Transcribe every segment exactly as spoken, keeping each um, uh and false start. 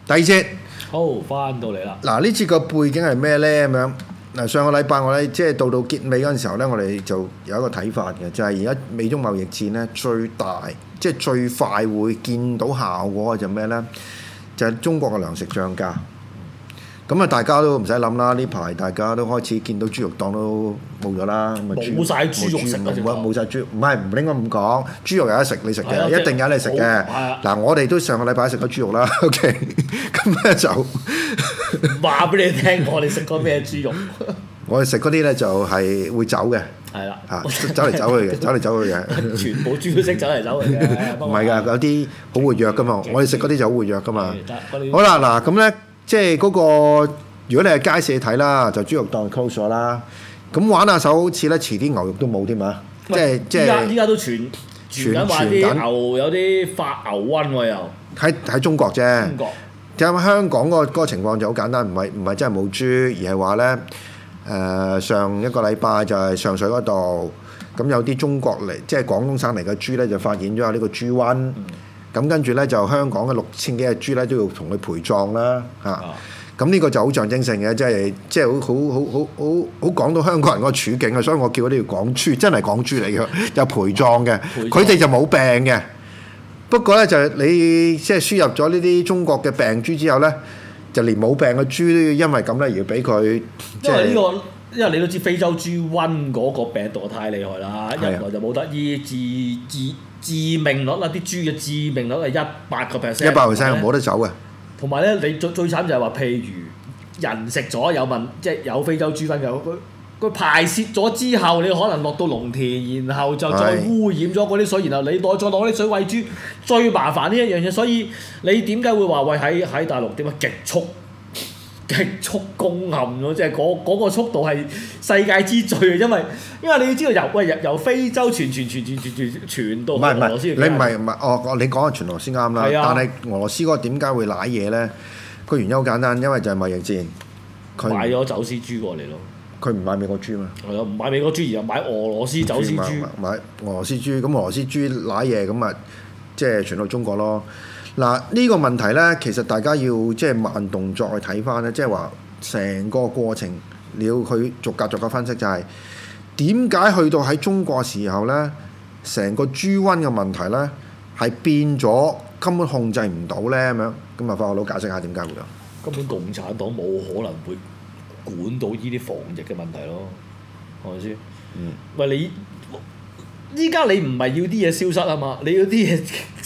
第二節， 好，翻到嚟啦。 嗱呢節個背景係咩咧？咁樣嗱，上個禮拜我哋即係到到結尾嗰陣時候咧，我哋就有一個睇法嘅，就係而家美中貿易戰咧最大，即係最快會見到效果嘅就咩咧？就係中國嘅糧食漲價。咁啊，大家都唔使諗啦，呢排大家都開始見到豬肉檔都冇咗啦，咁啊冇晒豬肉食啊！ 冇冇曬豬，唔係唔應該咁講，豬肉有得食你食嘅，一定有得食嘅。嗱，我哋都上個禮拜食咗豬肉啦 ，OK，咁咧就話俾你聽，我哋食過咩豬肉？ 我哋食嗰啲咧就係會走嘅， 係啦， 嚇走嚟走去嘅，走嚟走去嘅， 全部豬都識走嚟走去嘅。 唔係㗎，有啲好活躍㗎嘛，我哋食嗰啲就好活躍㗎嘛。 嗯、 好啦，嗱咁咧。即係嗰、那個，如果你係街市睇啦，就豬肉檔 close 咗啦。咁玩下手，好似咧遲啲牛肉都冇添啊！即係即係。依家依家都傳傳緊話啲牛有啲發牛瘟喎又。 喺喺中國啫。 中國。 咁香港嗰、那個那個情況就好簡單，唔係唔係真係冇豬，而係話咧誒上一個禮拜就係上水嗰度，咁有啲中國嚟即係廣東省嚟嘅豬咧，就發現咗有呢個豬瘟。嗯咁跟住咧就香港嘅六千幾隻豬咧都要同佢陪葬啦嚇，咁呢、啊、個就好象徵性嘅，即係即係好好好好好好講到香港人個處境啊，所以我叫佢哋要港豬，真係港豬嚟嘅，有陪葬嘅，佢哋就冇病嘅。不過咧就係你即係輸入咗呢啲中國嘅病豬之後咧，就連冇病嘅豬都要因為咁咧而要俾佢， 因為呢、這個因為你都知非洲豬瘟嗰個病毒太厲害啦，一來就冇得醫，治治。致命率啦，啲豬嘅致命率係一百個 percent， 一百 percent 冇得走嘅。 同埋咧，你最最慘就係話，譬如人食咗有問，即係有非洲豬瘟嘅，佢佢排泄咗之後，你可能落到農田，然後就再污染咗嗰啲水，然後你再再攞啲水餵豬，最麻煩呢一樣嘢。所以你點解會話喂喺喺大陸點解極速？極速攻陷咗，即係嗰嗰個速度係世界之最，因為因為你要知道由喂由由非洲傳傳傳傳傳傳傳到俄羅斯， 你唔係唔係哦？你講嘅傳俄羅斯啱啦，啊、但係俄羅斯嗰個點解會賴嘢咧？個原因好簡單，因為就係貿易戰，佢買咗走私豬過嚟咯。 佢唔買美國豬嘛？係啊，唔買美國豬，而係買俄羅斯走私豬。 買俄羅斯豬，咁俄羅斯豬賴嘢，咁啊，即係傳到中國咯。嗱，呢個問題咧，其實大家要即係慢動作去睇翻咧，即係話成個過程你要去逐格逐格分析，就係點解去到喺中國時候咧，成個豬瘟嘅問題咧係變咗根本控制唔到咧咁樣。咁啊，法學佬解釋下點解會咁？ 根本共產黨冇可能會管到呢啲防疫嘅問題咯，係咪先？嗯。喂，你依家你唔係要啲嘢消失啊嘛，你要啲嘢。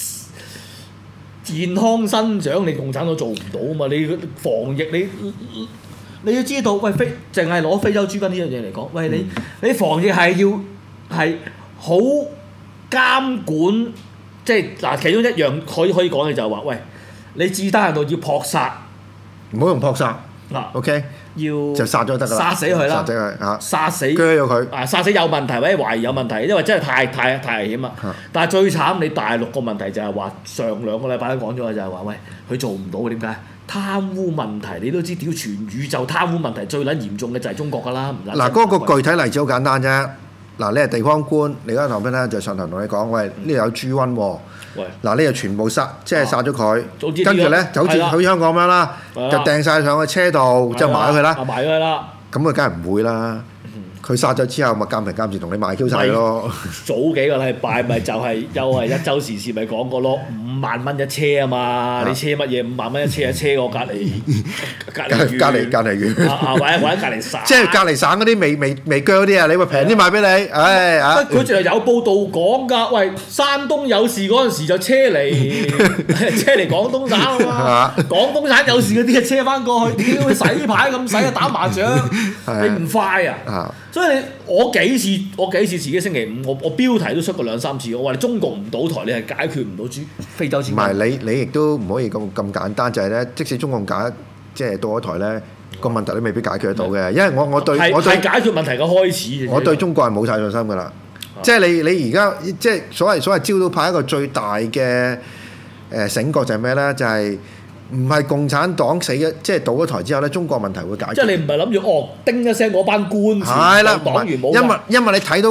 健康生長，你共產黨做唔到啊嘛！你防疫你你要知道，喂非淨係攞非洲豬瘟呢樣嘢嚟講，喂你你防疫係要係好監管，即係嗱其中一樣可以可以講嘅就係話，喂你至低限度要撲殺， 唔好用撲殺嗱 ，OK， 要就殺咗得㗎啦， 殺死佢啦， 殺死佢嚇， 殺死鋸咗佢啊，殺死有問題或者懷疑有問題，因為真係太太太危險啦。 啊、 但係最慘，你大陸個問題就係話，上兩個禮拜都講咗就係話，喂佢做唔到嘅點解？貪污問題你都知，屌全宇宙貪污問題最撚嚴重嘅就係中國㗎啦。 嗱，嗰個具體例子好簡單啫。嗱，你係地方官，你而家頭邊咧就上頭同你講，喂呢度有豬瘟喎。嗱，你就全部殺，即係殺咗佢，跟住咧就好似好似香港咁樣啦，就掟晒上去車度，就埋咗佢啦。 埋咗佢啦。 咁啊，梗係唔會啦。佢殺咗之後，咪監平監視同你賣 Q 晒咯。 早幾個禮拜咪就係又係一週時事咪講過咯，五萬蚊一車啊嘛！你車乜嘢五萬蚊一車啊？車我隔離隔離隔離隔離縣啊，或者或者隔離省， 即係隔離省嗰啲未未未鋸嗰啲啊！你咪平啲賣俾你，唉啊！ 佢仲係有報道講㗎，喂，山東有事嗰陣時就車嚟車嚟廣東省啊嘛，廣東省有事嗰啲就車翻過去，屌洗牌咁洗啊，打麻將，你唔快啊！所以你我幾次我幾次自己星期五我我標題都出過兩三次，我話你中國唔倒台，你係解決唔到豬非洲豬。唔係你你亦都唔可以咁咁簡單，就係咧，即使中共解即係到咗台咧，個問題都未必解決得到嘅，因為我我對我對係解決問題嘅開始。 我對中國係冇晒信心㗎啦，即係你你而家即係所謂所謂招到派一個最大嘅誒醒覺就係咩咧？就係。唔係共產黨死嘅，即係倒咗台之後咧，中國問題會解決。 即係你唔係諗住哦，叮一聲嗰班官， 係啦， 黨員冇。 因為因為你睇到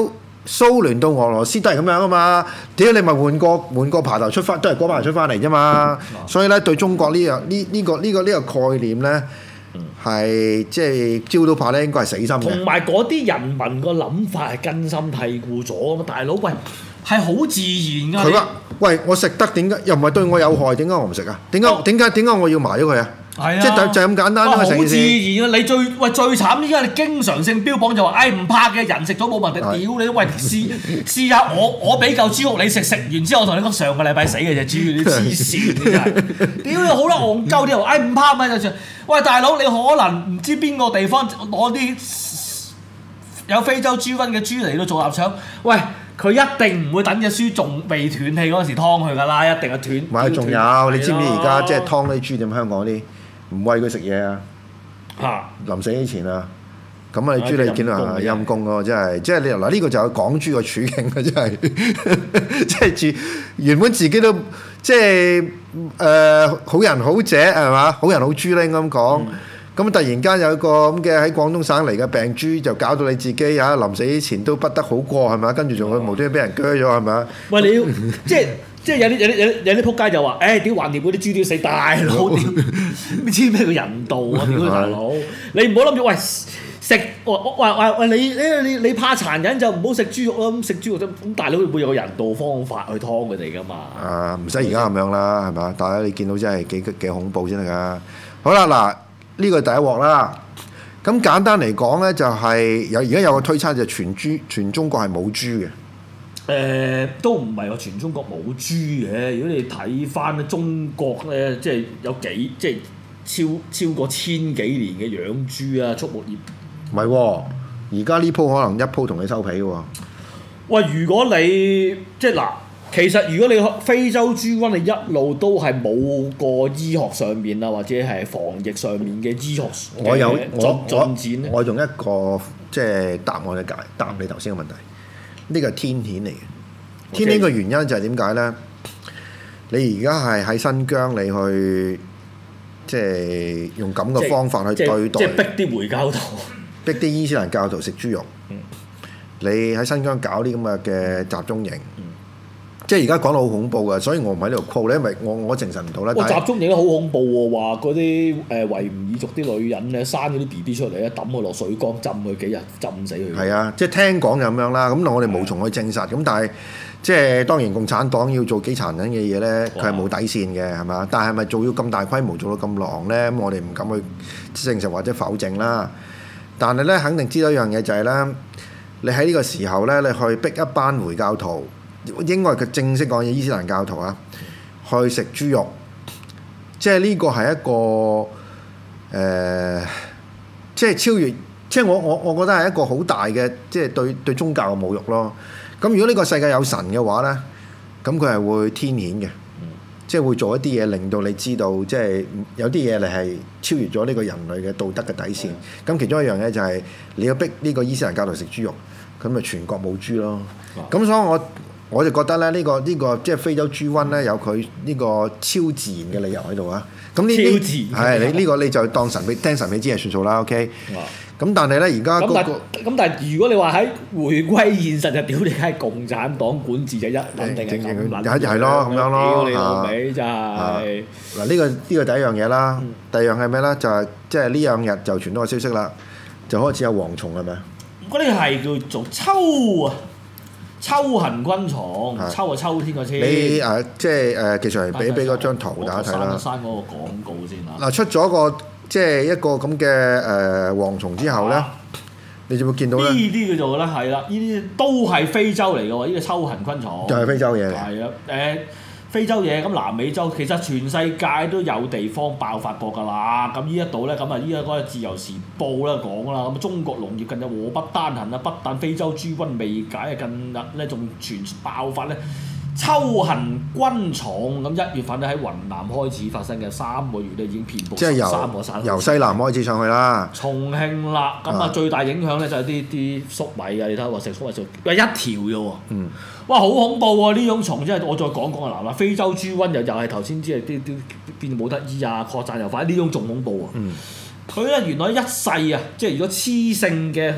蘇聯到俄羅斯都係咁樣啊嘛，屌你咪換個換個爬頭出翻，都係嗰班人出翻嚟啫嘛。所以咧對中國呢樣呢呢個呢個呢個概念咧係即係招到怕咧，應該係死心嘅。 同埋嗰啲人民個諗法係根深蒂固咗啊嘛，大佬喂係好自然㗎。 佢話：喂，我食得點解？又唔係對我有害，點解我唔食啊？點解點解點解我要埋咗佢啊？ 係啊， 即係就就咁簡單啦， 好自成件事。 然啊！你最喂最慘，依家你經常性標榜就話，唉唔怕嘅，人食咗冇問題。屌你喂，試試下我我俾嚿豬肉你食，食完之後我同你講上個禮拜死嘅隻豬，你黐線嘅真係。屌你好啦，戇鳩啲人話，唉唔怕咪就算。喂大佬，你可能唔知邊個地方攞啲有非洲豬瘟嘅豬嚟到做臘腸，喂佢一定唔會等隻豬仲未斷氣嗰陣時劏佢㗎啦，一定係斷。 唔係，仲有你知唔知而家即係劏啲豬點？香港啲唔餵佢食嘢啊！ 嚇！ 臨死之前啊，咁啊，你豬你見到啊陰公喎，真係，即係你嗱呢個就係港豬個處境啊，真係，即係住原本自己都即係誒、呃、好人好姐係嘛，好人好豬咧應該咁講。咁、嗯、突然間有一個咁嘅喺廣東省嚟嘅病豬，就搞到你自己啊臨死之前都不得好過係咪？跟住仲會無端端俾人鋸咗係咪？ 喂，你要即係。即係有啲有啲有啲有啲撲街就話，誒屌橫掂嗰啲豬都要死，大佬屌，你知咩叫人道啊？屌大佬，你唔好諗住喂食，喂喂喂你你你你怕殘忍就唔好食豬肉咯，咁食豬肉咁大佬會有個人道方法去劏佢哋噶嘛？ 啊，唔使而家咁樣啦，係嘛？大家你見到真係幾幾恐怖先得㗎。好啦，嗱呢個第一鑊啦。咁簡單嚟講咧，就係有而家有個推測就係全豬全中國係冇豬嘅。 誒、呃、都唔係話全中國冇豬嘅，如果你睇翻咧中國咧，即係有幾即係超超過千幾年嘅養豬啊，畜牧業。 唔係喎，而家呢鋪可能一鋪同你收皮喎。 喂，如果你即係嗱，其實如果你非洲豬瘟，你一路都係冇個醫學上面啊，或者係防疫上面嘅醫學我有我進展咧。 我用一個即係答案去解答你頭先嘅問題。呢個係天譴嚟嘅，天譴嘅原因就係點解咧？你而家係喺新疆，你去即係用咁嘅方法去對待， 即係逼啲回教徒， 逼啲伊斯蘭教徒食豬肉。嗯、你喺新疆搞啲咁嘅嘅集中營，嗯、即係而家講到好恐怖嘅，所以我唔喺呢度 quote 咧，因為我我證實唔到啦。 哇！集中營都好恐怖喎，話嗰啲誒維吾爾族啲女人咧生咗啲 B B 出嚟咧，抌佢落水缸浸佢幾日，浸死佢。係啊，即係聽講就咁樣啦。咁我哋無從去證實。咁但係即係當然，共產黨要做幾殘忍嘅嘢咧，佢係冇底線嘅，係嘛？但係咪做要咁大規模做到咁狼咧？咁我哋唔敢去證實或者否證啦。但係咧，肯定知道一樣嘢就係咧，你喺呢個時候咧，你去逼一班回教徒。應該佢正式講嘢，伊斯蘭教徒啊，去食豬肉，即係呢個係一個誒、呃，即係超越，即係我我我覺得係一個好大嘅，即係對對宗教嘅侮辱咯。咁如果呢個世界有神嘅話咧，咁佢係會天譴嘅，嗯、即係會做一啲嘢令到你知道，即係有啲嘢你係超越咗呢個人類嘅道德嘅底線。咁、嗯、其中一樣嘢就係你要逼呢個伊斯蘭教徒食豬肉，咁咪全國冇豬咯。咁、嗯、所以我我就覺得咧，呢、這個呢、這個即係非洲豬瘟咧，有佢呢個超自然嘅理由喺度啊！咁呢啲係你呢個你就當神秘聽神秘之係算數啦，OK？咁、啊、但係咧，而家嗰個咁但係如果你話喺回歸現實就屌你，係共產黨管治就一撚定係咁撚， 係係咯咁樣咯， 屌你老味真係嗱呢個呢、這個第一樣嘢啦，嗯、第二樣係咩咧？就係即係呢兩日就傳到個消息啦，就開始有蝗蟲係咪？ 嗰啲係叫做秋啊！秋行軍蟲， 的秋啊秋天個秋。 你誒、呃、即係誒，技術嚟俾俾嗰張圖大家睇啦。 刪嗰個廣告先啦。 嗱，出咗個即係一個咁嘅誒蝗蟲之後咧，啊、你就會見到咧。呢啲叫做咧係啦，呢啲都係非洲嚟嘅喎，呢個秋行軍蟲。 就係非洲嘢嚟。 係啊，誒。非洲嘢咁南美洲其實全世界都有地方爆發過㗎啦，咁呢一度咧咁啊依家嗰個自由時報啦講啦，咁中國農業近日禍不單行啊，不但非洲豬瘟未解啊，近日咧仲傳爆發咧秋行軍蟲，咁一月份咧喺雲南開始發生嘅，三個月咧已經遍佈十三個省， 由西南開始上去啦。 重慶啦，咁啊最大影響咧就係啲啲粟米啊，你睇下話食粟米就喂一條啫喎。嗯。哇！好恐怖喎！呢種蟲真係我再講講啊嗱嗱，非洲豬瘟又又係頭先知係啲啲變冇得醫啊，擴散又快，呢種仲恐怖啊！佢咧、嗯、原來一世啊，即係如果雌性嘅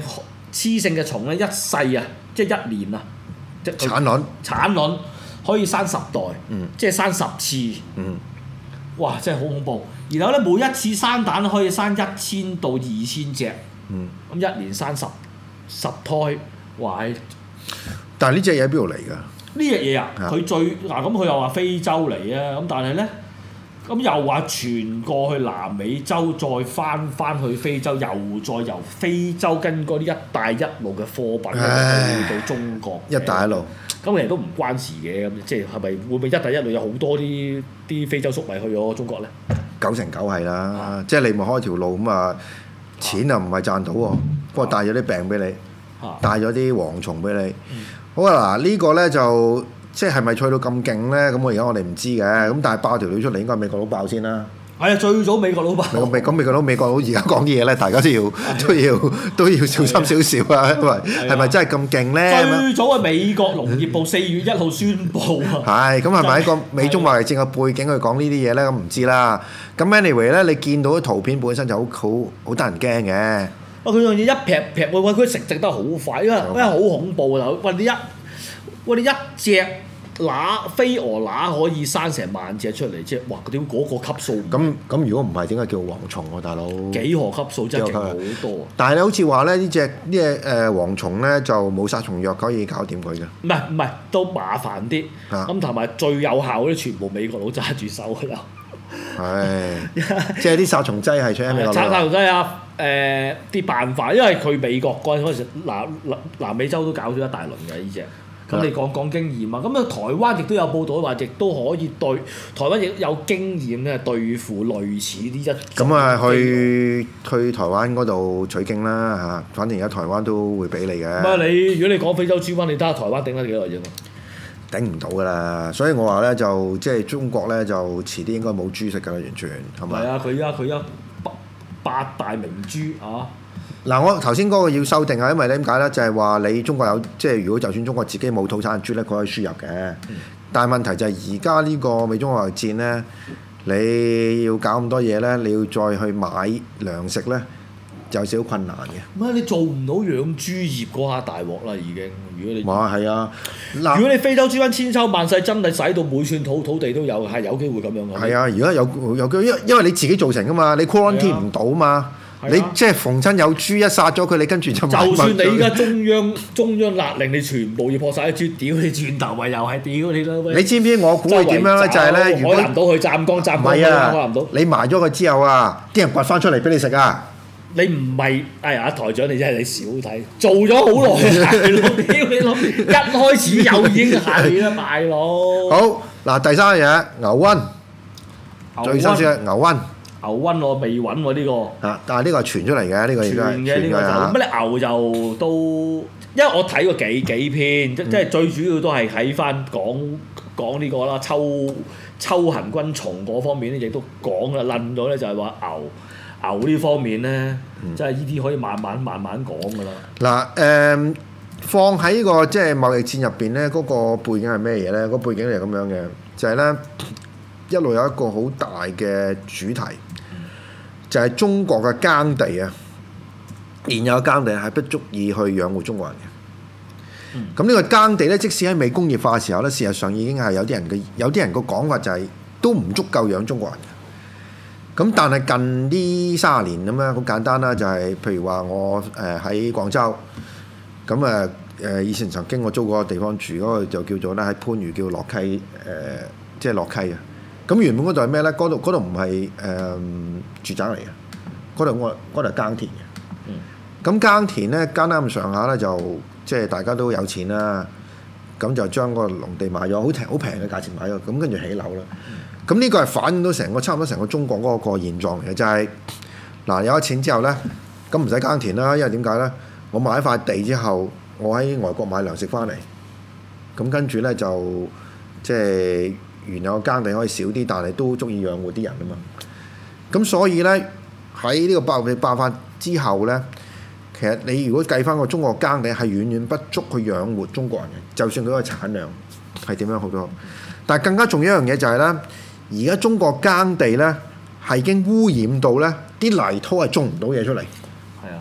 雌性嘅蟲咧一世啊，即係一年啊，即係產卵產卵可以生十代， 嗯即係生十次。 嗯哇！真係好恐怖。然後咧，每一次生蛋可以生一千到二千隻，咁、 嗯， 一年生十十胎，哇！呢但係呢隻嘢喺邊度嚟㗎？ 隻嘢啊， 啊佢最嗱咁佢又話非洲嚟啊，咁但係咧，咁又話傳過去南美洲，再翻翻去非洲，又再由非洲跟嗰啲一帶一路嘅貨品唉去到中國。 一帶一路。 咁其實都唔關事嘅，咁即係係咪會唔會一帶一路有好多啲啲非洲粟米去咗中國咧？ 九成九係啦，即係你咪開條路咁啊，錢啊唔係賺到喎，不過帶咗啲病俾你，帶咗啲蝗蟲俾你。好啊嗱，呢個咧就即係係咪吹到咁勁咧？咁我而家我哋唔知嘅，咁但係爆條料出嚟應該係美國佬爆先啦。 係啊，最早美國佬爆。 美咁美國佬美國佬而家講啲嘢咧，大家都要都要都要小心少少啊，因為係咪真係咁勁咧？ 最早係美國農業部四月一號宣佈啊。 係，咁係咪一個美中貿易戰嘅背景去講呢啲嘢咧？咁唔知啦。咁 anyway 咧，你見到啲圖片本身就好好好得人驚嘅。 啊！佢樣嘢一劈劈，喂喂，佢食食得好快，因為因為好恐怖啊！喂你一喂你一隻乸飛蛾乸可以生成萬隻出嚟，即係哇！點嗰個級數？ 咁咁如果唔係點解叫蝗蟲喎，大佬？ 幾何級數真係勁好多。 但係你好似話咧，呢隻呢隻誒蝗蟲咧就冇殺蟲藥可以搞掂佢嘅。 唔係唔係，都麻煩啲。 啊咁同埋最有效嗰啲全部美國佬揸住手㗎啦。 係，即係啲殺蟲劑係出喺美國佬。 殺殺蟲劑啊！誒啲辦法，因為佢美國嗰陣時南南南美洲都搞咗一大輪嘅呢只。咁你講講經驗啊，咁啊台灣亦都有報道話，亦都可以對台灣亦有經驗咧對付類似呢一。 咁啊，去去台灣嗰度取經啦嚇，反正而家台灣都會俾你嘅。 唔係你，如果你講非洲豬瘟，你睇下台灣頂得幾耐啫嘛？ 頂唔到㗎啦，所以我話咧就即係中國咧就遲啲應該冇豬食㗎啦，完全係咪？ 係啊，佢而家佢而家八八大名豬啊！ 嗱，我頭先嗰個要修訂啊，因為點解咧？就係話你中國有即係如果就算中國自己冇土產豬咧，佢可以輸入嘅。嗯、但係問題就係而家呢個美中貿易戰咧，你要搞咁多嘢咧，你要再去買糧食咧，就有少少困難嘅。 唔係你做唔到養豬業嗰下大鑊啦，已經。如果你哇，係啊！ 嗱，如果你非洲豬瘟千秋萬世，真係使到每寸土土地都有，係有機會咁樣嘅。 係啊，而家有有機，因因為你自己造成㗎嘛，你 quarantine 唔到嘛。你即係逢親有豬一殺咗佢，你跟住就就算你而家中央中央勒令你全部要破晒啲豬，屌你轉頭咪又係屌你啦！ 你知唔知我估會點樣咧？就係咧，如果海南島去湛江，湛江去海南島， 你埋咗佢之後啊，啲人掘翻出嚟俾你食啊！ 你唔係哎呀，台長你真係你少睇，做咗好耐大佬，屌你老！一開始又已經係啦，大佬。 好嗱，第三樣嘢牛瘟，最新鮮嘅牛瘟。 牛瘟我未揾喎呢個， 啊！但係呢個係傳出嚟嘅，呢個應該係傳嘅呢個就乜你牛就都，因為我睇過幾幾篇，即即係最主要都係喺翻講講呢個啦，秋秋行軍蟲嗰方面咧，亦都講啦，論咗咧就係話牛牛呢方面咧，即係呢啲可以慢慢慢慢講噶啦。 嗱誒，放喺呢個即係貿易戰入邊咧，嗰個背景係咩嘢咧？嗰背景係咁樣嘅，就係咧一路有一個好大嘅主題。就係中國嘅耕地啊，現有嘅耕地係不足以去養活中國人嘅。咁呢、嗯、個耕地咧，即使喺未工業化嘅時候咧，事實上已經係有啲人嘅有啲人個講法就係、是、都唔足夠養中國人嘅。咁但係近呢三十年咁樣好簡單啦，就係、是、譬如話我誒喺、呃、廣州，咁誒誒以前曾經我租過個地方住，嗰、那個就叫做咧喺番禺叫樂溪誒、呃，即係樂溪啊。咁原本嗰度係咩咧？嗰度嗰度唔係誒住宅嚟嘅，嗰度我嗰度係耕田嘅。咁、嗯、耕田咧，耕得咁上下咧，就即係大家都有錢啦。咁就將個農地買咗，好平好平嘅價錢買咗，咁跟住起樓啦。咁呢、嗯、個係反映到成個差唔多成個中國嗰個現狀嚟嘅，就係、是、嗱有咗錢之後咧，咁唔使耕田啦，因為點解咧？我買一塊地之後，我喺外國買糧食翻嚟，咁跟住咧就即係。原有耕地可以少啲，但係都足以養活啲人啊嘛。咁所以咧喺呢個爆發爆發之後咧，其實你如果計翻個中國耕地係遠遠不足去養活中國人嘅，就算佢個產量係點樣好多。但係更加重要一樣嘢就係咧，而家中國耕地咧係已經污染到咧啲泥土係種唔到嘢出嚟。 係啊。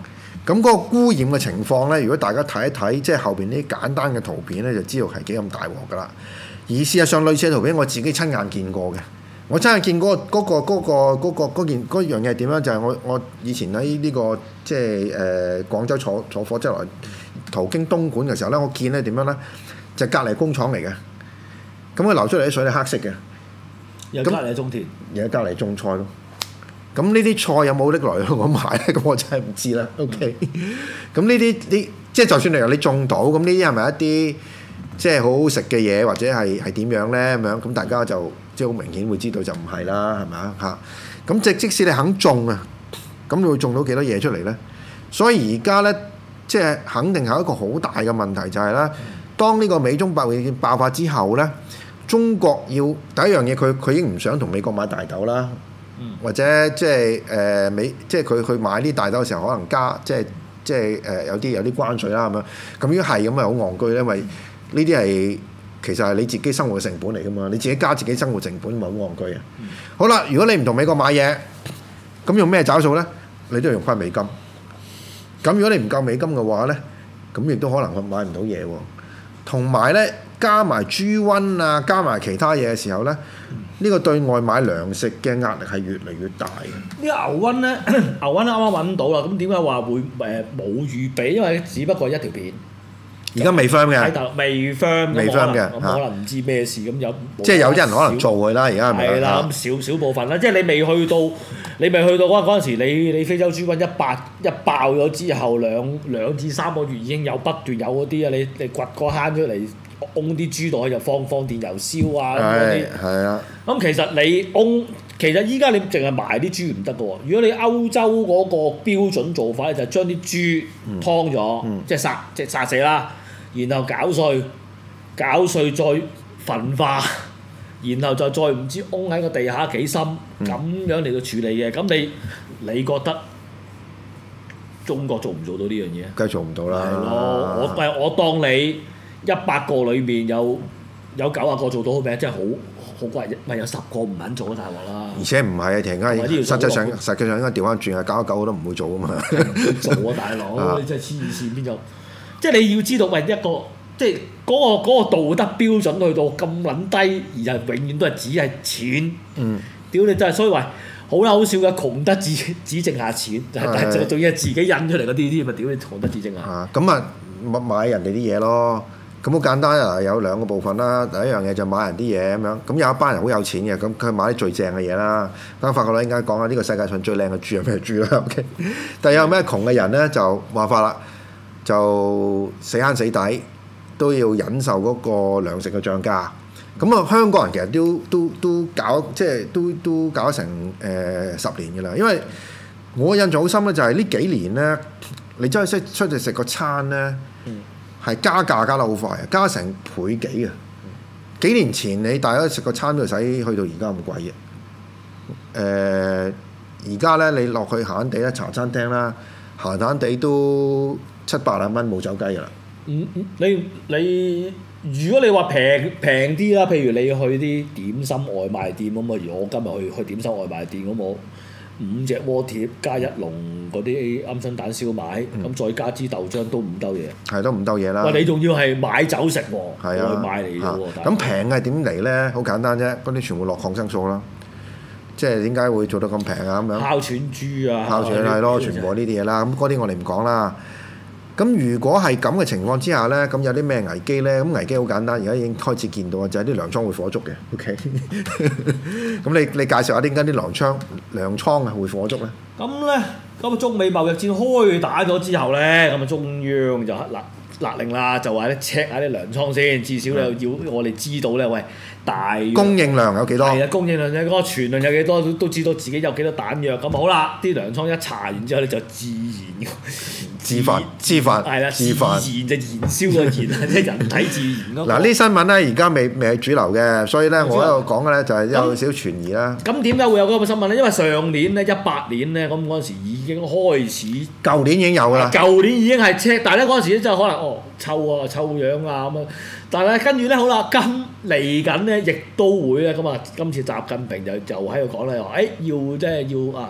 咁嗰個污染嘅情況咧，如果大家睇一睇，即係後邊呢啲簡單嘅圖片咧，就知道係幾咁大鑊噶啦。而事實上，類似嘅圖片我自己親眼見過嘅。我真係見過嗰個嗰個嗰個嗰件嗰樣嘢係點樣？就係我我以前喺呢個即係誒廣州坐坐火車來途經東莞嘅時候咧，我見咧點樣咧？就隔離工廠嚟嘅，咁佢流出嚟啲水係黑色嘅。 有隔離種田， 有隔離種菜咯。咁呢啲菜有冇拎來香港賣咧？咁我真係唔知啦。OK，咁呢啲呢即係就算你由你種到，咁呢啲係咪一啲即係好好食嘅嘢，或者係係點樣咧？咁樣咁大家就即係好明顯會知道就唔係啦，係咪啊？嚇！咁即即使你肯種啊，咁你會種到幾多嘢出嚟咧？所以而家咧，即係肯定係一個好大嘅問題，就係咧，當呢個美中貿易戰爆發之後咧。中國要第一樣嘢，佢佢已經唔想同美國買大豆啦，嗯、或者即係誒美，即係佢去買啲大豆嘅時候，可能加即係即係誒、呃、有啲有啲關稅啦咁樣。咁如果係咁，咪好戇居咧，因為呢啲係其實係你自己生活嘅成本嚟噶嘛，你自己加自己生活成本，咪好戇居啊。嗯、好啦，如果你唔同美國買嘢，咁用咩找數咧？你都要用翻美金。咁如果你唔夠美金嘅話咧，咁亦都可能買唔到嘢喎。同埋咧。加埋豬瘟啊，加埋其他嘢嘅時候咧，呢、嗯、個對外買糧食嘅壓力係越嚟越大嘅。呢個牛瘟咧，牛瘟啱啱揾到啦。咁點解話會誒冇預備？因為只不過一條片。 而家未 firm 嘅。 喺大陸未 firm。未 firm 嘅。 咁可能唔知咩事咁有。 即係有啲人可能做佢啦，而家係咪？ 係啦，咁少少部分啦。即係你未去到，你未去到嗰嗰陣時，你你非洲豬瘟一爆一爆咗之後，兩兩至三個月已經有不斷有嗰啲啊！你你掘個坑出嚟。掹啲豬袋就放放電油燒啊咁嗰啲， 係啊。咁其實你掹，其實依家你淨係賣啲豬唔得嘅喎。如果你歐洲嗰個標準做法咧，就係將啲豬劏咗，嗯、即係殺，即係殺死啦，然後攪碎，攪碎再焚化，然後就再唔知掹喺個地下幾深，咁、嗯、樣嚟到處理嘅。咁你你覺得中國做唔做到呢樣嘢？ 梗係做唔到啦。 係咯，我誒我當你。一百個裏面有有九十個做到好名，真係好好貴啫。咪有十個唔肯做啊，大鑊啦！而且唔係啊，突然間實際上實際上應該調翻轉啊，九十九個都唔會做啊嘛。 做啊，大佬！你真係黐線邊有？即係你要知道，喂一個即係嗰個嗰個道德標準去到咁撚低，而係永遠都係只係錢。嗯。屌你真係，所以話好啦，好少嘅窮得只只剩下錢，就係仲仲要係自己印出嚟嗰啲啲，咪屌你窮得只剩下。啊， 咁啊買人哋啲嘢咯。咁好簡單啊！有兩個部分啦。第一樣嘢就買人啲嘢咁樣。咁有一班人好有錢嘅，咁佢買啲最正嘅嘢啦。咁發覺咧，應該講下呢個世界上最靚嘅豬係咩豬啦？OK。但係有咩窮嘅人咧，就話法啦，就死慳死抵都要忍受嗰個糧食嘅漲價。咁啊，香港人其實都都都搞，即係都都搞成誒、呃、十年嘅啦。因為我印象好深咧，就係呢幾年咧，你真係識出去食個餐咧。嗯係加價加得好快啊！加成倍幾啊！幾年前你大家食個餐都使去到而家咁貴嘅。誒、呃，而家咧你落去閒閒地咧茶餐廳啦，閒閒地都七八十蚊冇走雞㗎啦。 嗯嗯，你你如果你話平平啲啦，譬如你去啲點心外賣店咁啊，如我今日去去點心外賣店咁我。五隻鍋貼加一籠嗰啲鵪鶉蛋燒賣，咁、嗯、再加支豆漿都五兜嘢。係都五兜嘢啦。喂，你仲要係買酒食喎？係啊，買嚟嘅喎。咁平係點嚟咧？好簡單啫，嗰啲全部落抗生素啦。即係點解會做得咁平啊？咁樣。哮喘豬啊！哮喘係咯，全部呢啲嘢啦。咁嗰啲我哋唔講啦。咁如果係咁嘅情況之下咧，咁有啲咩危機咧？咁危機好簡單，而家已經開始見到就係啲糧倉會火燭嘅。OK，咁你你介紹下點解啲糧倉糧倉啊會火燭咧？ 咁咧，咁啊中美貿易戰開打咗之後咧，咁啊中央就勒勒令啦，就話咧 check 下啲糧倉先，至少咧要我哋知道咧，喂大供應量有幾多？ 係啊，供應量有嗰個存量有幾多，都都知道自己有幾多彈藥。咁好啦，啲糧倉一查完之後咧，就自然。 自發自發係啦， 自發自然就燃燒個燃啊，即係人體自然咯。 嗱，呢新聞咧而家未未係主流嘅，所以咧我喺度講嘅咧就係有少少傳疑啦。 咁點解會有嗰個新聞咧？因為上年咧一八年咧，咁嗰陣時已經開始， 舊年已經有㗎啦。 舊年已經係 check，但係咧嗰陣時咧就可能哦臭啊臭樣啊咁啊，但係咧跟住咧好啦，今嚟緊咧亦都會咧咁啊，今次習近平就就喺度講咧話，誒要即係要啊。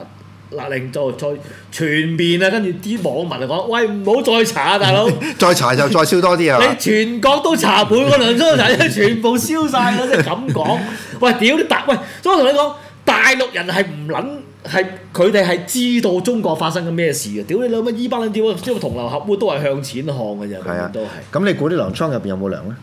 勒令就再全面啊，跟住啲網民就講：喂，唔好再查啊，大佬！ 再查就再燒多啲啊！ 你全國都查，每個糧倉都查，全部燒晒啦！即係咁講。喂，屌你大喂！所以我同你講，大陸人係唔撚係佢哋係知道中國發生緊咩事嘅。屌你老乜依班撚屌，即係同流合污都係向錢看嘅啫， 係啊， 都係。 咁你估啲糧倉入邊有冇糧咧？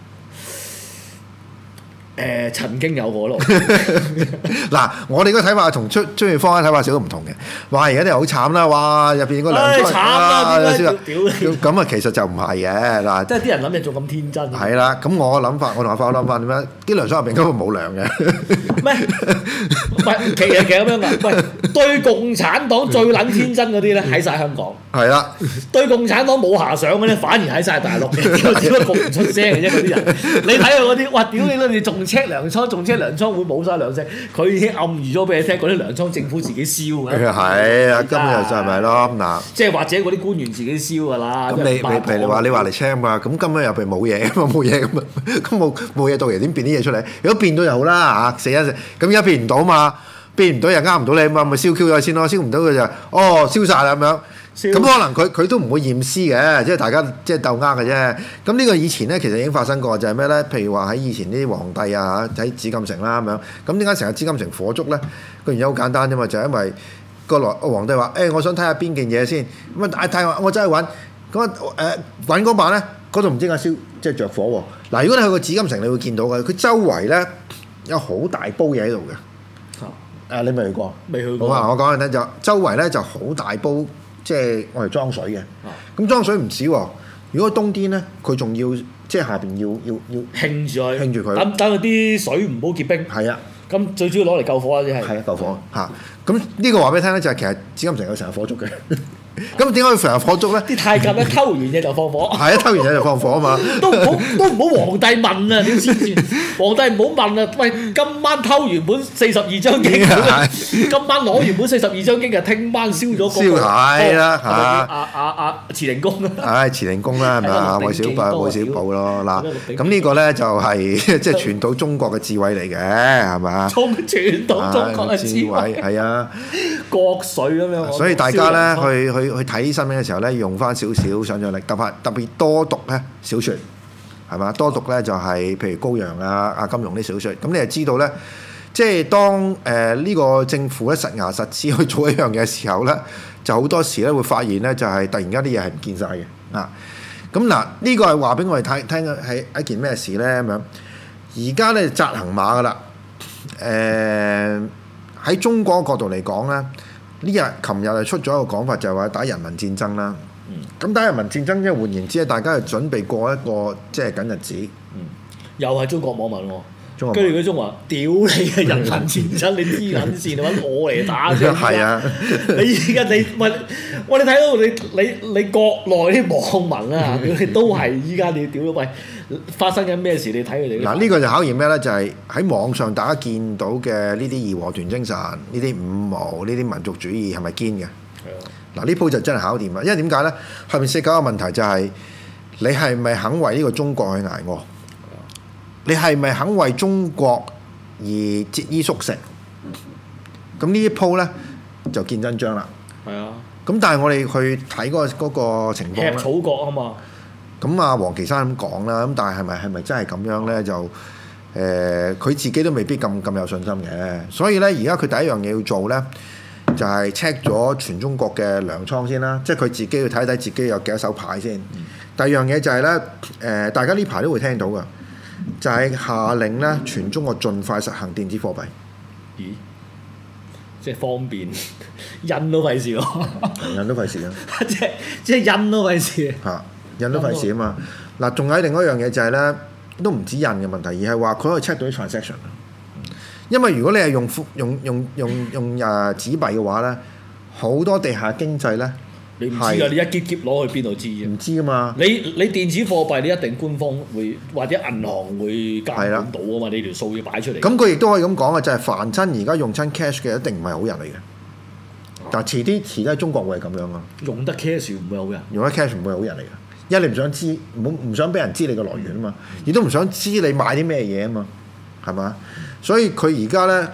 誒、呃、曾經有過咯。 嗱，我哋個睇法同出出面方嘅睇法少都唔同嘅。哇！而家啲人好慘啦，哇！入邊嗰兩唉慘啦，點解啊屌你？ 咁啊，其實就唔係嘅嗱。 即係啲人諗嘢仲咁天真。 係啦，咁我諗法，我同阿發諗法點樣？啲糧倉入邊根本冇糧嘅。 咩？喂，其實其實咁樣噶。喂，對共產黨最撚天真嗰啲咧，喺晒香港。 係啦。 對共產黨冇遐想嘅咧，反而喺晒大陸。只不過唔出聲嘅啫，嗰啲人。你睇佢嗰啲，哇！屌你啦，你仲〜check 糧倉，仲 check 糧倉會冇晒糧食，佢已經暗喻咗俾你聽，嗰啲糧倉政府自己燒嘅。 係啊，根本就係咪咯嗱？ 即係或者嗰啲官員自己燒㗎啦。 咁你你譬如你話你話嚟 check 嘛，咁根本入邊冇嘢啊嘛，冇嘢咁啊，咁冇冇嘢到時點變啲嘢出嚟？如果變到就好啦嚇，死一死咁而家變唔到嘛，變唔到又呃唔到你嘛，咪燒 Q 咗先咯，燒唔到佢就哦燒晒啦咁樣。咁可能佢佢都唔會驗屍嘅，即係大家即係鬥呃嘅啫。咁呢個以前咧其實已經發生過，就係咩咧？譬如話喺以前啲皇帝啊，喺紫禁城啦咁樣。咁點解成日紫禁城火燭咧？個原因好簡單啫嘛，就係、是、因為個來皇帝話：誒、欸，我想睇下邊件嘢先。咁啊，大太話我真係揾。咁啊誒揾嗰晚咧，嗰度唔知點解燒，即係着火喎。嗱，如果你去過紫禁城，你會見到嘅，佢周圍咧有好大煲嘢喺度嘅。誒、啊，你未去過？ 未去過。 好啊，我講緊咧就周圍咧就好大煲。即係我哋裝水嘅，咁、啊、裝水唔少喎。如果冬天咧，佢仲要即係下邊要要要興住佢， 興住佢， 等等佢啲水唔好結冰。 係啊， 咁最主要攞嚟救火啊，即係。係啊，救火嚇。咁呢個話俾你聽咧，就係、是、其實紫禁城有成日火燭嘅。咁點解要成日火燭咧？ 啲太監咧偷完嘢就放火。係啊，偷完嘢就放火啊嘛。 都唔好都唔好皇帝問啊！你知唔知？皇帝唔好問啊！喂，今晚偷完本四十二章經，今晚攞完本四十二章經，就聽晚燒咗個。燒係啦嚇。 阿阿阿慈寧宮啊。唉， 慈寧宮啦，係咪啊？韋小寶，韋小寶咯嗱。咁呢個咧就係即係傳統中國嘅智慧嚟嘅，係咪啊？中傳統中國嘅智慧係啊。 國粹咁樣。 所以大家咧去去。去睇新聞嘅時候咧，用翻少少想像力，特別特別多讀咧小説，係嘛？多讀咧就係、是、譬如高陽啊、阿金庸啲小説，咁你就知道咧，即係當誒呢、呃這個政府咧實牙實齒去做一樣嘢嘅時候咧，就好多時咧會發現咧就係、是、突然間啲嘢係唔見晒嘅啊！咁嗱，呢、這個係話俾我哋聽聽嘅係一件咩事咧咁樣？而家咧紮行馬噶啦，誒、呃、喺中國角度嚟講咧。呢日、琴日係出咗一個講法，就係話打人民戰爭啦。咁、嗯、打人民戰爭，即係換言之，大家係準備過一個即係緊日子。 嗯、又係中國網民喎。 中國跟住佢仲話：屌你嘅人民戰爭，你黐撚線，揾我嚟打啫。係啊！你而家你喂，我哋睇到你你你國內啲網民啊，你都係依家你屌喂，發生緊咩事？你睇佢哋。 嗱，呢個就考驗咩咧？就係、是、喺網上大家見到嘅呢啲義和團精神，呢啲五毛，呢啲民族主義係咪堅嘅？係啊！嗱，呢鋪就真係考驗啊！因為點解咧？後面涉及一個問題就係、是、你係咪肯為呢個中國去捱餓？你係咪肯為中國而節衣縮食？咁呢一鋪咧就見真章啦。 係啊。咁但係我哋去睇嗰、嗰個情況咧。 吃草國啊嘛。 咁啊，王岐山咁講啦。咁但係係咪係咪真係咁樣咧？就誒，佢、呃、自己都未必咁咁有信心嘅。所以咧，而家佢第一樣嘢要做咧，就係 check 咗全中國嘅糧倉先啦。即係佢自己要睇睇自己有幾多手牌先。嗯、第二樣嘢就係、是、咧，誒、呃，大家呢排都會聽到㗎。就係下令咧，全中國盡快實行電子貨幣。 咦？即係方便，印都費事喎。 印都費事啊！ 即係即係印都費事。嚇！印都費事啊嘛。嗱，仲有另外一樣嘢就係咧，都唔止印嘅問題，而係話佢可以 check 到啲 transaction。因為如果你係用用用用用誒紙幣嘅話咧，好多地下經濟咧。你唔知㗎，你一結結攞去邊度知啫？唔知㗎嘛。你你電子貨幣你一定官方會或者銀行會監管到啊嘛，你條數要擺出嚟。咁佢亦都可以咁講嘅，就係、是、凡親而家用親 cash 嘅一定唔係好人嚟嘅。哦、但係遲啲遲啲喺中國會係咁樣啊。用得 cash 唔會好人。用得 cash 唔會係好人嚟嘅，因為你唔想知，唔好唔想俾人知你嘅來源啊嘛，亦都唔想知你買啲咩嘢啊嘛，係嘛？所以佢而家咧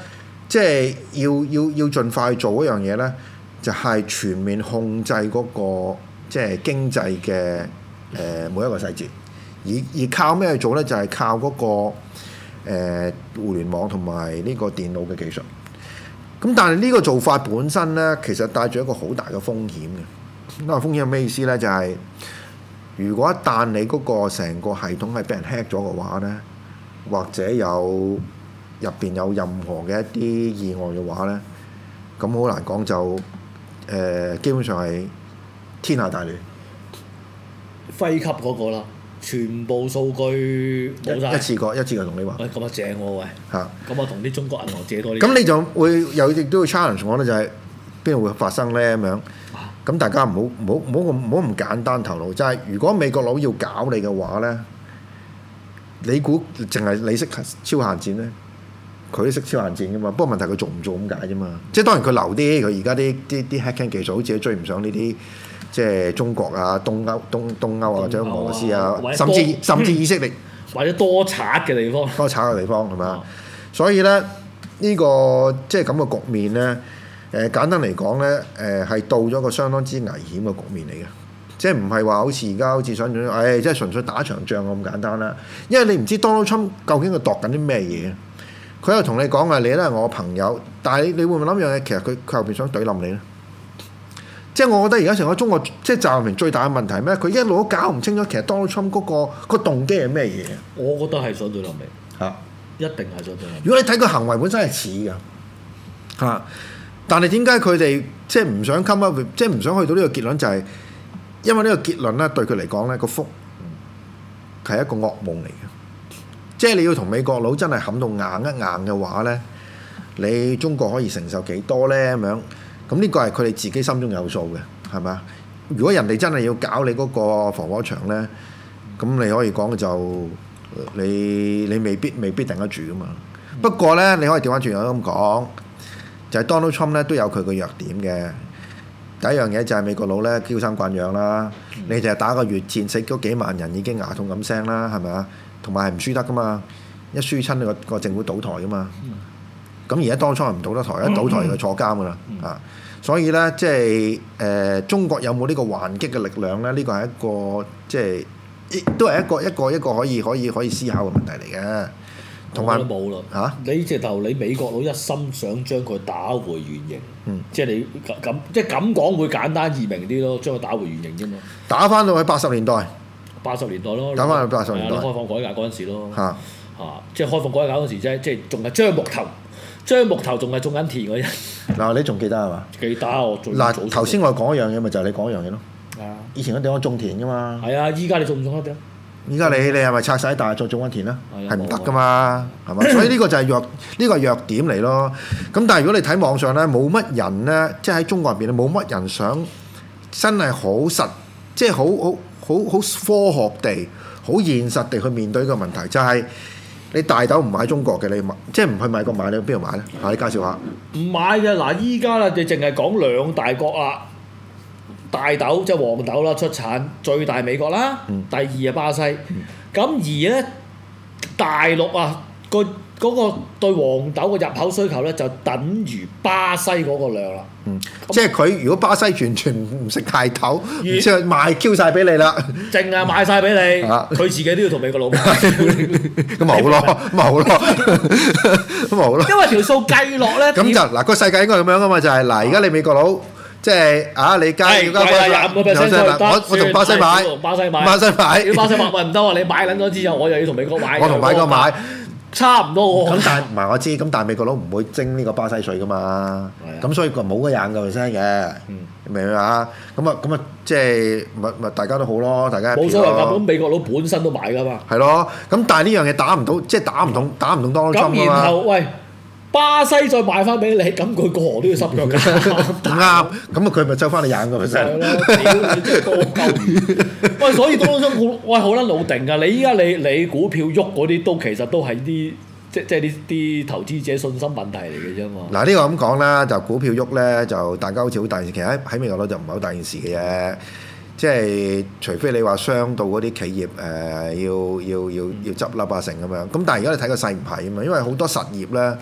即係要要要盡快做一樣嘢咧，就係、是、全面控制嗰、那個即係經濟嘅誒、呃、每一個細節，而而靠咩去做咧？就係、是、靠嗰、那個、呃、互聯網同埋呢個電腦嘅技術。咁但係呢個做法本身咧，其實帶住一個好大嘅風險嘅。咁啊風險係咩意思咧？就係、是、如果一旦你嗰個成個系統係俾人 hack 咗嘅話咧，或者有入邊有任何嘅一啲意外嘅話咧，咁好難講就誒、呃，基本上係天下大亂， 輝級嗰個啦，全部數據冇晒， 一次過一次過同你話。 喂，咁啊正喎喂！ 嚇， 咁我同啲中國銀行借多啲。 咁你就會有亦都要 challenge 我咧，就係邊度會發生咧咁樣？咁大家唔好唔好唔好咁唔好咁簡單頭腦，就係、是、如果美國佬要搞你嘅話咧，你估淨係你識超限戰咧？佢都識超限戰噶嘛？不過問題佢做唔做咁解啫嘛？即係當然佢留啲，佢而家啲啲啲 hacking 技術好似追唔上呢啲，即係中國啊、東歐、東東歐啊或者俄羅斯啊，甚至甚至以色列或者多賊嘅地方， 多賊嘅地方係咪啊？所以咧呢、呢個即係咁嘅局面咧。誒、呃、簡單嚟講咧，誒、呃、係到咗個相當之危險嘅局面嚟嘅，即係唔係話好似而家好似想像，誒、哎、即係純粹打場仗咁簡單啦。因為你唔知 Donald Trump 究竟佢度緊啲咩嘢，佢又同你講啊，你都係我朋友，但係你你會唔會諗樣嘢？其實佢佢後邊想懟冧你咧。即係我覺得而家成個中國即係習近平最大嘅問題係咩？佢一路都搞唔清楚，其實 Donald Trump 嗰、那個、那個動機係咩嘢？ 我覺得係想懟冧你嚇，一定係想懟冧。 如果你睇佢行為本身係似㗎嚇。但係點解佢哋即係唔想 come up with，即係唔想去到呢個結論？就係因為呢個結論咧，對佢嚟講咧，個福係一個噩夢嚟嘅。即係你要同美國佬真係冚到硬一硬嘅話咧，你中國可以承受幾多咧？咁樣咁呢個係佢哋自己心中有數嘅，係咪啊？如果人哋真係要搞你嗰個防火牆咧，咁你可以講就你你未必未必頂得住噶嘛。不過咧，你可以調翻轉又咁講。就係 Donald Trump 咧都有佢個弱點嘅。第一樣嘢就係美國佬咧嬌生慣養啦，嗯、你就係打個越戰死咗幾萬人已經牙痛咁聲啦，係咪啊？同埋係唔輸得噶嘛，一輸親個個政府倒台噶嘛。咁、嗯、而家 Donald Trump 唔倒得台，一倒台就坐監噶啦。嗯、啊，所以咧即係誒中國有冇呢個還擊嘅力量咧？呢個係一個即係都係一個一個一個可以可以可以思考嘅問題嚟嘅。同埋冇啦嚇！ 你直頭你美國佬一心想將佢打回原形， 嗯、 即係你咁即係咁講會簡單易明啲咯，將佢打回原形啫嘛。 打翻到去八十年代， 八十年代咯， 打翻去八十年代， 開放改革嗰陣時咯，嚇嚇、 啊啊，即係開放改革嗰陣時啫，即係仲係張木頭，張木頭仲係種緊田嗰陣。嗱， 你仲記得係嘛？ 記得我最嗱頭先我講一樣嘢，咪就係你講一樣嘢咯。 係啊， 以前嗰地方種田㗎嘛。係啊，依家你種唔種得點？ 依家你你係咪拆晒大再種翻田啦？係唔得噶嘛，係嘛？所以呢個就係弱呢個係弱點嚟咯。咁但係如果你睇網上咧，冇乜人咧，即係喺中國入邊咧，冇乜人想真係好實，即係好好好好科學地、好現實地去面對呢個問題，就係你大豆唔買中國嘅，你買即係唔去美國買，你去邊度買咧？嚇，你介紹下。 唔買嘅嗱，依家啦，你淨係講兩大國啦。大豆即係黃豆啦，出產最大美國啦，嗯、第二係巴西。咁、嗯、而咧大陸啊，個嗰個對黃豆嘅入口需求咧，就等於巴西嗰個量啦。嗯，那即係佢如果巴西完全唔食大豆，即係賣 Q 晒俾你啦， 淨係賣晒俾你，佢、啊、自己都要同美國佬買。 咁咪好咯，咁咪好咯，咁咪好咯。 因為條數計落咧， 咁就嗱個世界應該咁樣噶嘛，就係嗱而家你美國佬。即係啊！你加要加廿五個 percent 我我同巴西買， 巴西買， 巴西買， 要巴西買喂唔得喎！你買撚咗之後，我又要同美國買。 我同美國買， 差唔多喎。 咁但係唔係我知，咁但係美國佬唔會徵呢個巴西稅噶嘛。咁所以佢冇嗰廿個 percent 嘅，明唔明啊？咁啊咁啊，即係咪咪大家都好咯，大家冇所謂㗎。咁美國佬本身都買㗎嘛。 係咯，咁但係呢樣嘢打唔到，即係打唔通，打唔通當中。 咁然後喂。巴西再賣翻俾你，咁佢過河都要濕腳㗎。 啱，咁啊佢咪收翻你廿個 percent。 係咯，屌你真係多鳩魚。喂，所以當中好，喂好撚老定㗎。你依家你你股票喐嗰啲都其實都係啲即即係啲啲投資者信心問題嚟嘅啫嘛。 嗱呢個咁講啦，就股票喐咧，就大家好似好大件事，其實喺喺美國佬就唔係好大件事嘅啫。即係除非你話傷到嗰啲企業誒、呃、要要要要執笠啊成咁樣。咁但係而家你睇個勢唔係啊嘛，因為好多實業咧。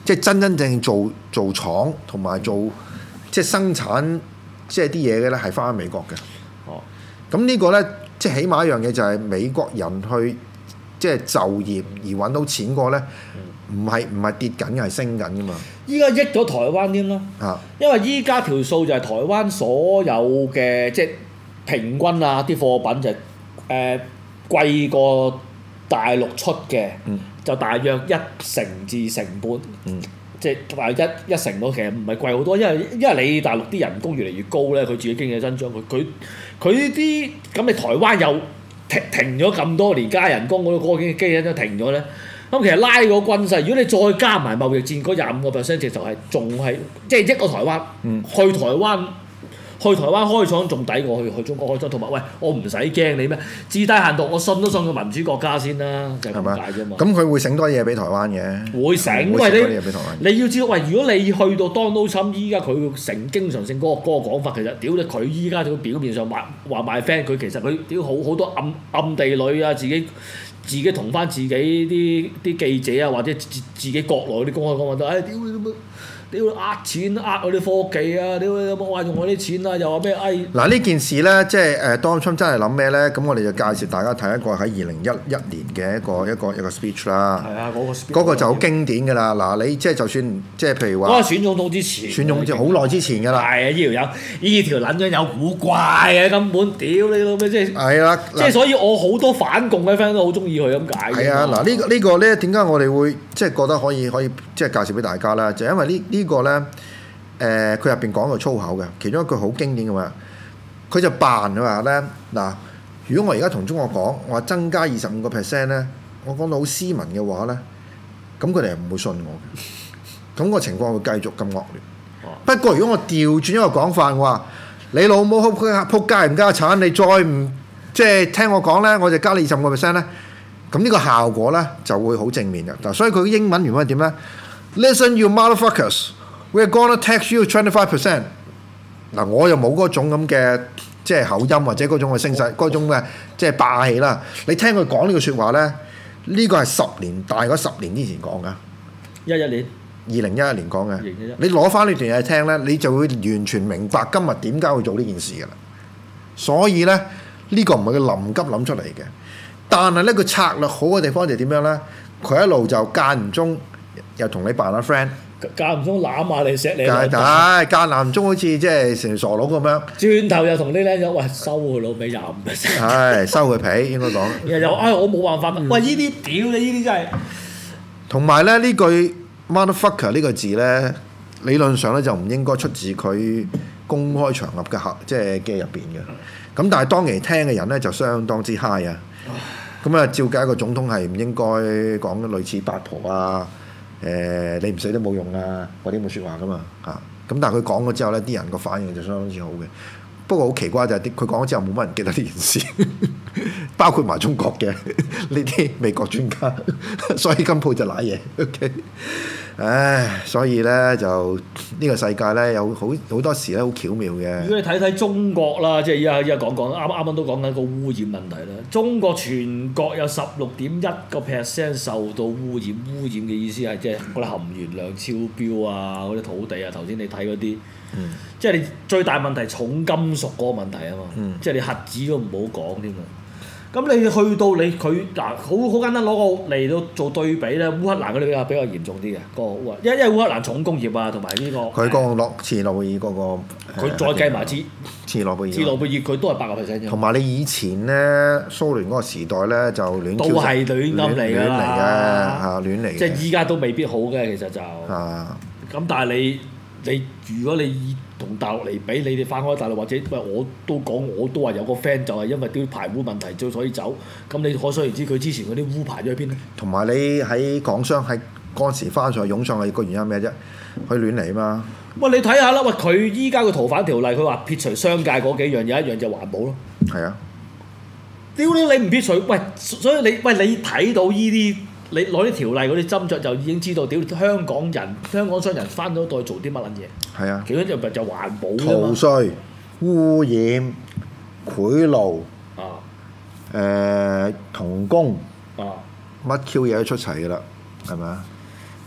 即係真真正正做做廠同埋做即係生產即係啲嘢嘅咧，係翻美國嘅。 哦， 咁呢個咧，即係起碼一樣嘢就係美國人去即係就業而揾到錢過咧，唔係唔係跌緊嘅，係升緊噶嘛。 依家益咗台灣添啦， 啊， 因為依家條數就係台灣所有嘅即係平均啊啲貨品就係、誒、呃、貴過大陸出嘅， 嗯、就大約一成至成半， 嗯、 即係大約一一成到，其實唔係貴好多，因為因為你大陸啲人工越嚟越高咧，佢自己經濟增長，佢佢佢啲咁你台灣又停停咗咁多年加人工嗰個經濟都停咗咧。咁其實拉個軍勢，如果你再加埋貿易戰嗰廿五個 percent，其實係仲係即係一個台灣， 嗯、 去台灣去台灣開廠仲抵過去去中國開廠，同埋喂我唔使驚你咩？至低限度我信都信個民主國家先啦，就係咁解啫嘛。 咁佢會醒多嘢俾台灣嘅， 會醒， 會醒多喂嘢俾台灣。 你你要知道，喂如果你去到 Donald Trump 依家佢成經常性嗰、嗰個嗰、嗰個講法，其實屌你佢依家佢表面上話話賣 friend，佢其實佢屌好好多暗暗地裏啊，自己。自己同翻自己啲啲記者啊，或者自自己國內嗰啲公開講話都，唉屌你咁樣，屌你呃錢呃我啲科技啊，屌你有冇話用我啲錢啊？又話咩？唉！ 嗱呢件事咧，即係誒 Donald Trump真係諗咩咧？咁我哋就介紹大家睇一個喺二零一一年嘅一個一個一個 speech 啦。 係啊，嗰個 speech 嗰個就好經典㗎啦。嗱，你即係就算即係譬如話， 嗰個選總統之前， 選總統好耐之前㗎啦。 係啊，呢條友呢條撚樣有古怪啊，根本屌你老味，即係係啦， 即係所以我好多反共嘅 friend 都好中意佢咁解。 係啊，嗱呢個呢個咧點解我哋會即係覺得可以可以即係介紹俾大家咧？就因為呢呢個咧誒佢入邊講個粗口嘅，其中一句好經典嘅話，佢就扮佢話咧嗱，如果我而家同中國講，我話增加二十五個 percent 咧，我講到好斯文嘅話咧，咁佢哋係唔會信我嘅，咁個情況會繼續咁惡劣。不過如果我調轉一個講法，我話你老母撲撲街唔加產，你再唔即係聽我講咧，我就加你二十五個 percent 咧。咁呢個效果咧就會好正面嘅。嗱，所以佢英文原文係點咧 ？Listen you motherfuckers, we're gonna tax you twenty-five percent。嗱，我又冇嗰種咁嘅即係口音或者嗰種嘅聲勢，嗰種嘅即係霸氣啦。你聽佢講呢句説話咧，呢個係十年大嗰十年之前講㗎。 一一年。 二零一一年講嘅。你攞翻呢段嘢聽咧，你就會完全明白今日點解會做呢件事㗎啦。所以咧，呢個唔係佢臨急諗出嚟嘅。但係咧，佢策略好嘅地方就點樣咧？佢一路就間唔中又同你扮下 friend， 間唔中攬下你錫你。 係間間唔中好似即係成傻佬咁樣。 轉頭又同啲僆仔喂收佢老味廿五 percent。 係收佢皮應該講。 又又唉我冇辦法，喂呢啲屌你呢啲真係。同埋咧呢句 motherfucker 呢個字咧，理論上咧就唔應該出自佢公開場合嘅客，即係嘅入邊嘅。咁但係當其聽嘅人咧就相當之 high 啊！咁啊，照計一個總統係唔應該講類似八婆啊，誒、呃、你唔死都冇用啊嗰啲咁嘅説話噶嘛嚇。咁但係佢講咗之後咧，啲人個反應就相當之好嘅。不過好奇怪就係啲佢講咗之後冇乜人記得呢件事，包括埋中國嘅呢啲美國專家，所以今鋪就賴嘢。OK，唉，所以咧就呢、呢個世界咧有好好多時咧好巧妙嘅。 如果你睇睇中國啦，即係依家依家講講啱啱啱都講緊個污染問題啦。中國全國有十六點一個 percent 受到污染，污染嘅意思係即係嗰啲含鉛量超標啊，嗰啲土地啊，頭先你睇嗰啲。嗯、即係你最大問題重金屬嗰個問題啊嘛，嗯、即係你核子都唔好講添啊。咁你去到你佢嗱好好簡單攞個嚟到做對比咧，烏克蘭嗰啲比較比較嚴重啲嘅個烏克，因因為烏克蘭重工業啊同埋呢個佢個諾切諾貝爾嗰個， 佢再計埋切切諾貝爾， 切諾貝爾佢都係八個 percent 啫。 同埋你以前咧蘇聯嗰個時代咧就亂都係亂咁嚟㗎啦， 嚇亂嚟。 即係依家都未必好嘅，其實就啊咁，但係你。你如果你同大陸嚟比，你哋翻開大陸或者喂我都講，我都話有個 friend 就係因為啲排污問題，就所以走。咁你可想而知佢之前嗰啲污排咗去邊咧？同埋你喺港商喺嗰陣時翻上去湧上去個原因咩啫？佢亂嚟啊嘛！ 喂，你睇下啦，喂佢依家個逃犯條例，佢話撇除商界嗰幾樣，有一樣就環保咯。 係啊！ 屌你你唔撇除，喂，所以你喂你睇到依啲。你攞啲條例嗰啲斟酌就已經知道，屌香港人、香港商人翻咗代做啲乜撚嘢？係啊，其實就就環保啫嘛。逃稅、污染、賄賂啊，誒、呃、童工啊，乜 Q 嘢都出齊㗎啦，係咪啊？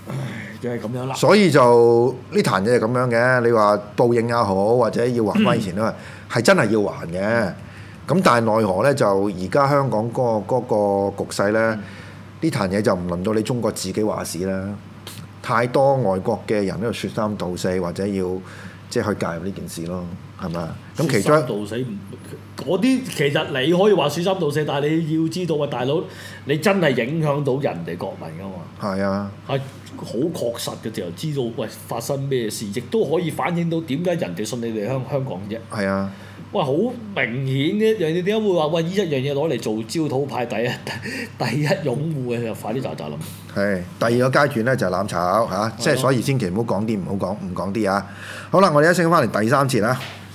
就係咁樣啦。 所以就呢壇嘢係咁樣嘅，你話報應也好，或者要還翻以前都係係真係要還嘅。咁但係奈何咧，就而家香港嗰個嗰個局勢咧，呢壇嘢就唔輪到你中國自己話事啦。太多外國嘅人喺度説三道四，或者要即係去介入呢件事咯，係咪？咁其中説三道四唔嗰啲其實你可以話説三道四，但係你要知道啊，大佬你真係影響到人哋國民㗎嘛。 係啊， 係好確實嘅，就知道喂發生咩事，亦都可以反映到點解人哋信你哋香香港啫。 係啊。 哇！好明顯嘅一樣嘢，點解會話喂呢一樣嘢攞嚟做焦土派第一第一擁護嘅就快啲就就諗。 係第二個階段咧就係攬炒嚇，即係所以千祈唔好講啲唔好講唔講啲啊！好啦，我哋一升翻嚟第三節啦。